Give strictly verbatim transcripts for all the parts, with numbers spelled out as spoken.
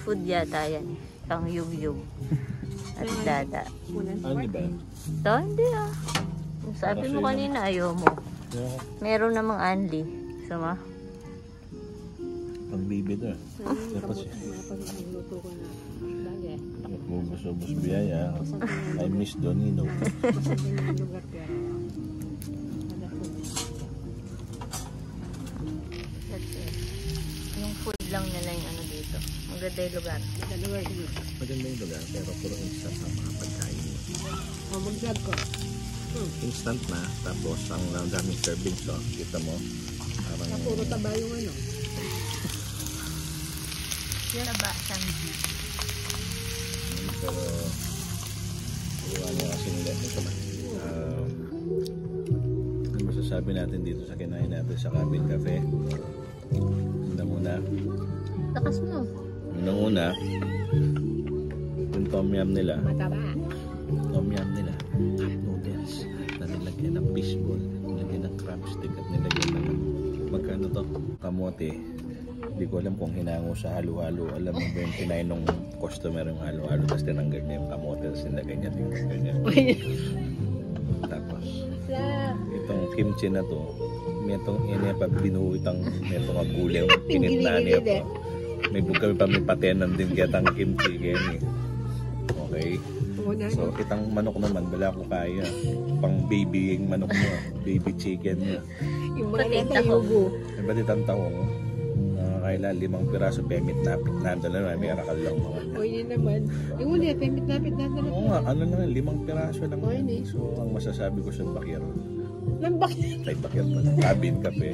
seafood yata yan. Pang yug-yug. At dada. Ano ba? Ito, hindi ah. Sabi mo kanina, ayaw mo. Yeah. Meron namang anli. Sama? Pang baby to. Dapat siya. Bubos-ubos biyaya. I miss Donino. Yung food lang nila yung ano dito. Maganda yung lugar. Maganda yung lugar, pero puro instant ang mga pagkain. O, mag-vlog ko. Hmm. Instant na, tapos ang daming serving, so kita mo. Parang puro taba yung ano. Yung taba, sanji. Pero iwan mo kasi nila. Ito ba? Uh, ano masasabi natin dito sa kinain natin sa Cabin Cafe? Unang-una. Lakas mo. Unang-una, yung tom yum nila. Mataba. Tom yum nila. Cup noodles na nilagyan ng fishball, nilagyan ng crab stick at nilagyan ng magkano to? Kamote. Hindi ko alam kung hinango sa halo-halo. Alam mo ba yung kinain nung customer yung halo-halo, tapos tinanggal niya yung kamote, tapos nilagay niya yung ganyan. Tapos itong kimchi na to, may itong ina pa binuho itong may itong agulay pinitna niya po. May bukami pa may patenan din kaya itang kimchi ganyan. Okay. So itang manok naman wala ko kaya. Pang baby yung manok mo, baby chicken niya. Yung mga natayugo. May ba't itang tahong kailan limang piraso pemit napit na dala na may arakal lang mga. O yun naman. Yung uli, pemit napit na dala. Oo nga, ano na limang piraso lang. Yan. So ang masasabi ko sa bakir. Nang bakir? Ay bakir pa. Cabin Cafe.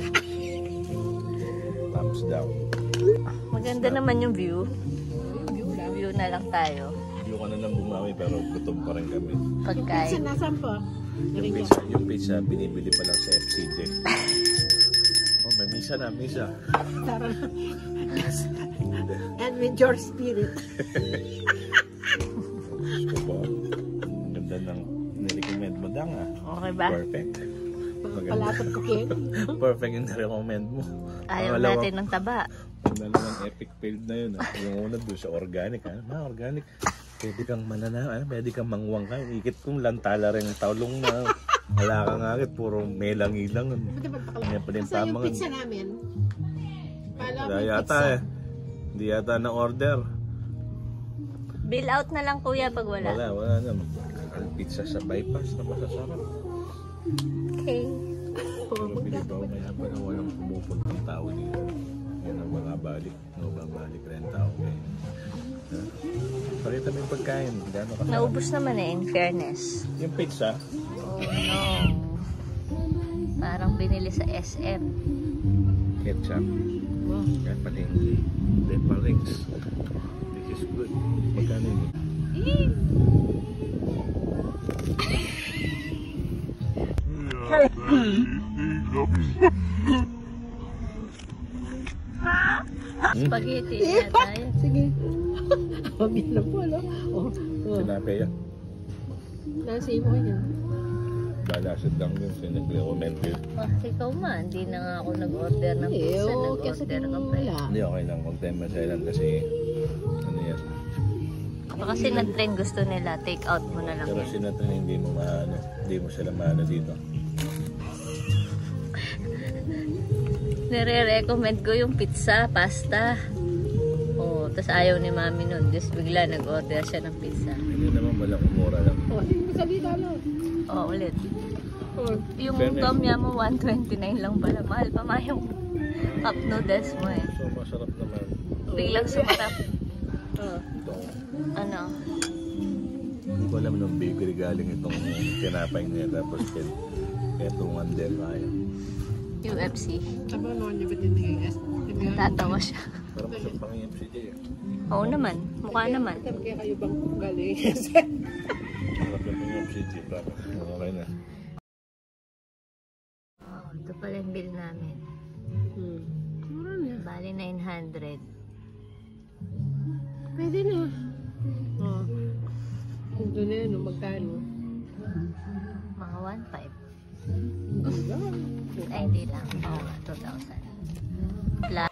Thumbs down. Maganda naman yung view. View lang. View na lang tayo. View ka na lang bumawi pero gutom pa rin kami. Pagkain. Yung pizza nasan po? Yung pizza, yung pizza binibili pa lang sa F C J. May misa na, misa. Tara. And with your spirit. Gusto ko. Ang ganda ng nirecommend mo dang ah. Okay ba? Perfect. Palapot ko kin. Perfect yung nirecommend mo. Ayaw natin ng taba. Ang dalawang epic failed na yun ah. Yung una doon sa organic ah. Ma, organic. Pwede kang manana, ah. Pwede kang mangwang ka. Ikit kong lantala rin yung taulong na. Wala kang agad, puro melang-ilang. Kaya pa din Saan yung tamang. pizza namin? Wala yata eh. Hindi yata na order. Bill out na lang kuya pag wala. Wala, wala naman. Ang pizza sa bypass na masasarap. Okay. Pero binibaw maya pa na walang pumupuntang tao dito. Yan ang mga balik. No, babalik rin tao. Okay. Huh? Pakita mo yung pagkain. Gano'n kasarap. Naubos naman eh, in fairness. Yung pizza. Oh no. Parang binili sa S M. Ketchup. Oh. Yan pala yung Depa Rings. This is good. Magkano yun? Spaghetti na tayo. Sige. Pamit na po, no? Oh, oh. Sinapay yan. Nasi mo yun. Balasid lang yun. Sinag-recommend yun. Oh, ikaw man, hindi na nga ako nag-order ng pizza. Nag-order ka pa eh. Hindi, okay lang. Huwag tayo masailan kasi ano yan. Baka sinatrin gusto nila, take out mo na lang Pero yan. sinatrin hindi mo maano. Hindi mo sila maano dito. Nire-recommend ko yung pizza, pasta. Oh, tapos ayaw ni mami nun. Just bigla nag-order siya ng pizza. Hindi naman walang umura lang. Oh, hindi mo salita, no? Oh, ulit. Oh. Yung Fairness. tom yum mo, one twenty-nine lang pala. Mahal pa ma yung cup noodles mo eh. So masarap naman. Biglang sumarap. Oh. Ito. Ano? Hindi ko alam nung bakery galing itong tinapay niya. Tapos ketungan din kaya. U F C. Aba, no, niya ba't yung naging Tatawa siya. Parang masarap pang yung F C J eh. Oo naman. Mukha naman. Kaya kayo bang galing? Masarap yung F C J. Okay na. Oh, ito pala yung bill namin. Hmm. Mura na. Bali nine hundred. Pwede na. Oh. Ito na yun, magkano? Mga one five. Hindi lang. Ay, hindi lang. Oo nga, two thousand. Plus